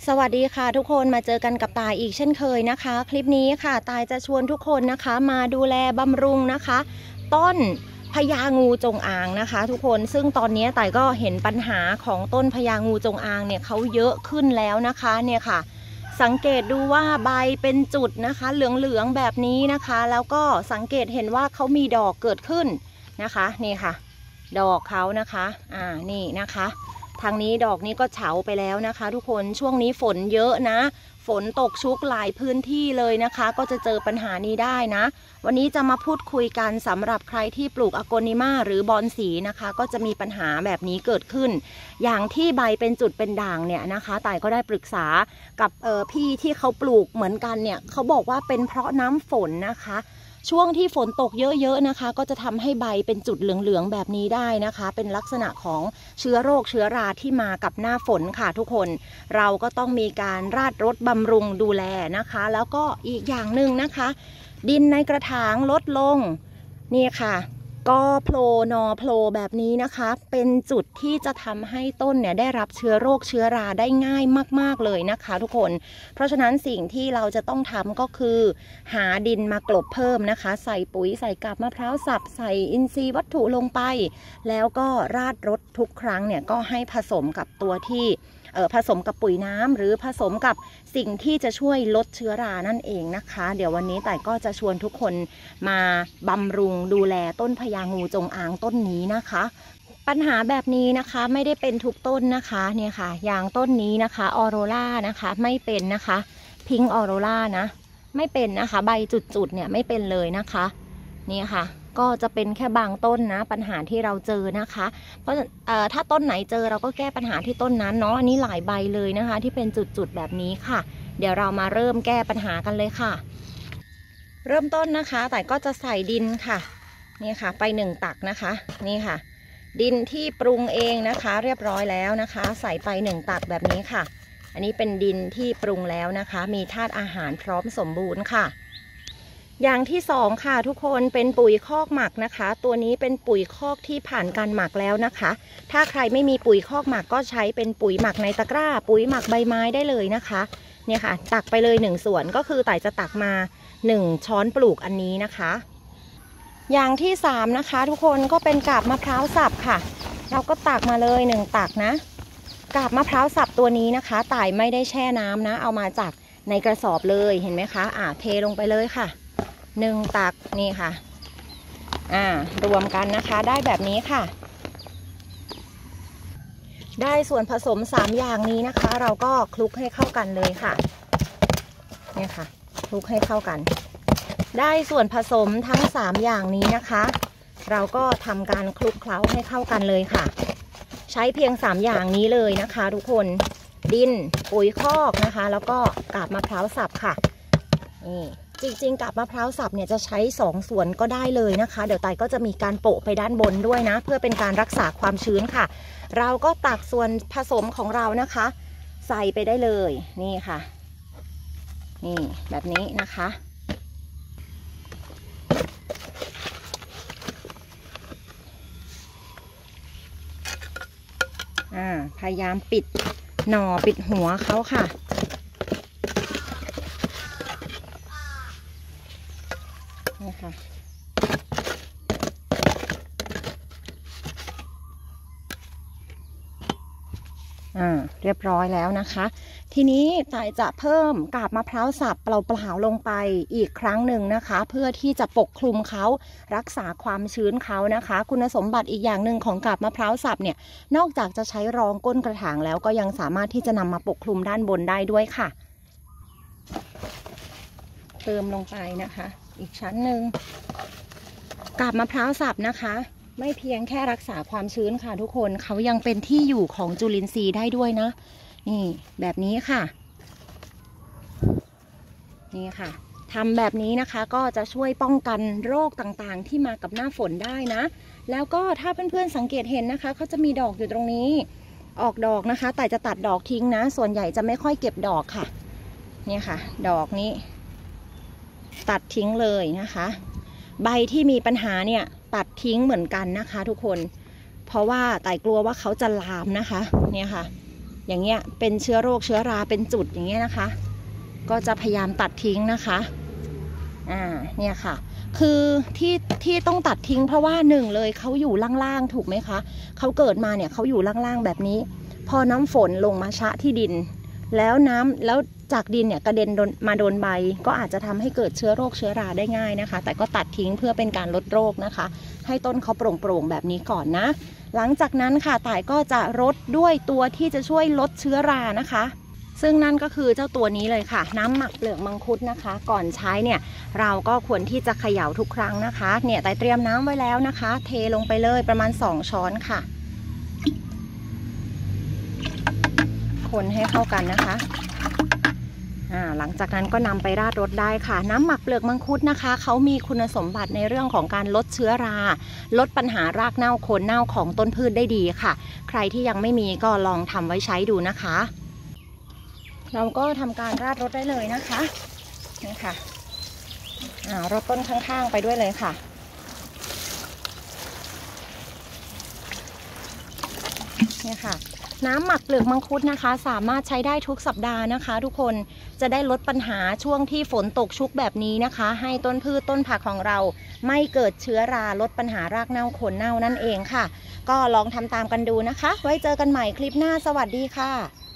สวัสดีค่ะทุกคนมาเจอกันกับตายอีกเช่นเคยนะคะคลิปนี้ค่ะตายจะชวนทุกคนนะคะมาดูแลบำรุงนะคะต้นพญางูจงอางนะคะทุกคนซึ่งตอนนี้ตายก็เห็นปัญหาของต้นพญางูจงอางเนี่ยเขาเยอะขึ้นแล้วนะคะเนี่ยค่ะสังเกตดูว่าใบเป็นจุดนะคะเหลืองๆแบบนี้นะคะแล้วก็สังเกตเห็นว่าเขามีดอกเกิดขึ้นนะคะนี่ค่ะดอกเขานะคะนี่นะคะทางนี้ดอกนี้ก็เฉาไปแล้วนะคะทุกคนช่วงนี้ฝนเยอะนะฝนตกชุกหลายพื้นที่เลยนะคะก็จะเจอปัญหานี้ได้นะวันนี้จะมาพูดคุยกันสำหรับใครที่ปลูกอโกนิมาหรือบอนสีนะคะก็จะมีปัญหาแบบนี้เกิดขึ้นอย่างที่ใบเป็นจุดเป็นด่างเนี่ยนะคะต่ายก็ได้ปรึกษากับพี่ที่เขาปลูกเหมือนกันเนี่ยเขาบอกว่าเป็นเพราะน้ำฝนนะคะช่วงที่ฝนตกเยอะๆนะคะก็จะทำให้ใบเป็นจุดเหลืองๆแบบนี้ได้นะคะเป็นลักษณะของเชื้อโรคเชื้อราที่มากับหน้าฝนค่ะทุกคนเราก็ต้องมีการราดรดบำรุงดูแลนะคะแล้วก็อีกอย่างหนึ่งนะคะดินในกระถางลดลงนี่ค่ะก็โผล่หน่อโผล่แบบนี้นะคะเป็นจุดที่จะทำให้ต้นเนี่ยได้รับเชื้อโรคเชื้อราได้ง่ายมากๆเลยนะคะทุกคนเพราะฉะนั้นสิ่งที่เราจะต้องทำก็คือหาดินมากลบเพิ่มนะคะใส่ปุ๋ยใส่กาบมะพร้าวสับใส่อินทรีย์วัตถุลงไปแล้วก็ราดรดทุกครั้งเนี่ยก็ให้ผสมกับตัวที่ผสมกับปุ๋ยน้ำหรือผสมกับสิ่งที่จะช่วยลดเชื้อรานั่นเองนะคะเดี๋ยววันนี้แต่ก็จะชวนทุกคนมาบำรุงดูแลต้นพญางูจงอางต้นนี้นะคะปัญหาแบบนี้นะคะไม่ได้เป็นทุกต้นนะคะเนี่ยค่ะอย่างต้นนี้นะคะออโรรานะคะไม่เป็นนะคะพิงค์ออโรรานะไม่เป็นนะคะใบจุดๆเนี่ยไม่เป็นเลยนะคะนี่ค่ะก็จะเป็นแค่บางต้นนะปัญหาที่เราเจอนะคะเพราะถ้าต้นไหนเจอเราก็แก้ปัญหาที่ต้นนั้นเนาะอันนี้หลายใบเลยนะคะที่เป็นจุดๆแบบนี้ค่ะเดี๋ยวเรามาเริ่มแก้ปัญหากันเลยค่ะเริ่มต้นนะคะแต่ก็จะใส่ดินค่ะนี่ค่ะไป1 ตักนะคะนี่ค่ะดินที่ปรุงเองนะคะเรียบร้อยแล้วนะคะใส่ไป1 ตักแบบนี้ค่ะอันนี้เป็นดินที่ปรุงแล้วนะคะมีธาตุอาหารพร้อมสมบูรณ์ค่ะอย่างที่2ค่ะทุกคนเป็นปุ๋ยคอกหมักนะคะตัวนี้เป็นปุ๋ยคอกที่ผ่านการหมักแล้วนะคะถ้าใครไม่มีปุ๋ยคอกหมักก็ใช้เป็นปุ๋ยหมักในตะกร้าปุ๋ยหมักใบไม้ได้เลยนะคะเนี่ยค่ะตักไปเลย1 ส่วนก็คือต่ายจะตักมา1 ช้อนปลูกอันนี้นะคะอย่างที่3นะคะทุกคนก็เป็นกาบมะพร้าวสับค่ะเราก็ตักมาเลย1 ตักนะกาบมะพร้าวสับตัวนี้นะคะต่ายไม่ได้แช่น้ำนะเอามาจากในกระสอบเลยเห็นไหมคะเทลงไปเลยค่ะ1 ตักนี่ค่ะรวมกันนะคะได้แบบนี้ค่ะได้ส่วนผสม3 อย่างนี้นะคะเราก็คลุกให้เข้ากันเลยค่ะเนี่ยค่ะคลุกให้เข้ากันได้ส่วนผสมทั้ง3 อย่างนี้นะคะเราก็ทำการคลุกเคล้าให้เข้ากันเลยค่ะใช้เพียง3 อย่างนี้เลยนะคะทุกคนดินปุ๋ยคอกนะคะแล้วก็กาบมะพร้าวสับค่ะนี่จริงๆกาบมะพร้าวสับเนี่ยจะใช้2 ส่วนก็ได้เลยนะคะเดี๋ยวไตก็จะมีการโปะไปด้านบนด้วยนะเพื่อเป็นการรักษาความชื้นค่ะเราก็ตักส่วนผสมของเรานะคะใส่ไปได้เลยนี่ค่ะนี่แบบนี้นะคะพยายามปิดหน่อปิดหัวเขาค่ะนี่ค่ะเรียบร้อยแล้วนะคะทีนี้ต่ายจะเพิ่มกาบมะพร้าวสับเปล่าๆลงไปอีกครั้งหนึ่งนะคะเพื่อที่จะปกคลุมเขารักษาความชื้นเขานะคะคุณสมบัติอีกอย่างหนึ่งของกาบมะพร้าวสับเนี่ยนอกจากจะใช้รองก้นกระถางแล้วก็ยังสามารถที่จะนำมาปกคลุมด้านบนได้ด้วยค่ะเติมลงไปนะคะอีกชั้นหนึ่งกาบมะพร้าวสับนะคะไม่เพียงแค่รักษาความชื้นค่ะทุกคนเขายังเป็นที่อยู่ของจุลินทรีย์ได้ด้วยนะนี่แบบนี้ค่ะนี่ค่ะทำแบบนี้นะคะก็จะช่วยป้องกันโรคต่างๆที่มากับหน้าฝนได้นะแล้วก็ถ้าเพื่อนๆสังเกตเห็นนะคะเขาจะมีดอกอยู่ตรงนี้ออกดอกนะคะแต่จะตัดดอกทิ้งนะส่วนใหญ่จะไม่ค่อยเก็บดอกค่ะเนี่ยค่ะดอกนี้ตัดทิ้งเลยนะคะใบที่มีปัญหาเนี่ยตัดทิ้งเหมือนกันนะคะทุกคนเพราะว่าไต่กลัวว่าเขาจะลามนะคะเนี่ยค่ะอย่างเงี้ยเป็นเชื้อโรคเชื้อราเป็นจุดอย่างเงี้ยนะคะก็จะพยายามตัดทิ้งนะคะเนี่ยค่ะคือที่ต้องตัดทิ้งเพราะว่าหนึ่งเลยเขาอยู่ล่างๆถูกไหมคะเขาเกิดมาเนี่ยเขาอยู่ล่างๆแบบนี้พอน้ำฝนลงมาชะที่ดินแล้วจากดินเนี่ยกระเด็นมาโดนใบก็อาจจะทำให้เกิดเชื้อโรคเชื้อราได้ง่ายนะคะแต่ก็ตัดทิ้งเพื่อเป็นการลดโรคนะคะให้ต้นเขาโปร่งๆแบบนี้ก่อนนะหลังจากนั้นค่ะต่ายก็จะรดด้วยตัวที่จะช่วยลดเชื้อรานะคะซึ่งนั่นก็คือเจ้าตัวนี้เลยค่ะน้ำหมักเปลือกมังคุดนะคะก่อนใช้เนี่ยเราก็ควรที่จะเขย่าทุกครั้งนะคะเนี่ยต่ายเตรียมน้ำไว้แล้วนะคะเทลงไปเลยประมาณ2 ช้อนค่ะคนให้เข้ากันนะคะหลังจากนั้นก็นำไปราดรดได้ค่ะน้ำหมักเปลือกมังคุดนะคะเขามีคุณสมบัติในเรื่องของการลดเชื้อราลดปัญหารากเน่าโคนเน่าของต้นพืชได้ดีค่ะใครที่ยังไม่มีก็ลองทำไว้ใช้ดูนะคะเราก็ทำการราดรดได้เลยนะคะนี่ค่ะรดต้นข้างๆไปด้วยเลยค่ะนี่ค่ะน้ำหมักเปลือกมังคุดนะคะสามารถใช้ได้ทุกสัปดาห์นะคะทุกคนจะได้ลดปัญหาช่วงที่ฝนตกชุกแบบนี้นะคะให้ต้นพืชต้นผักของเราไม่เกิดเชื้อราลดปัญหารากเน่าโคนเน่านั่นเองค่ะก็ลองทำตามกันดูนะคะไว้เจอกันใหม่คลิปหน้าสวัสดีค่ะ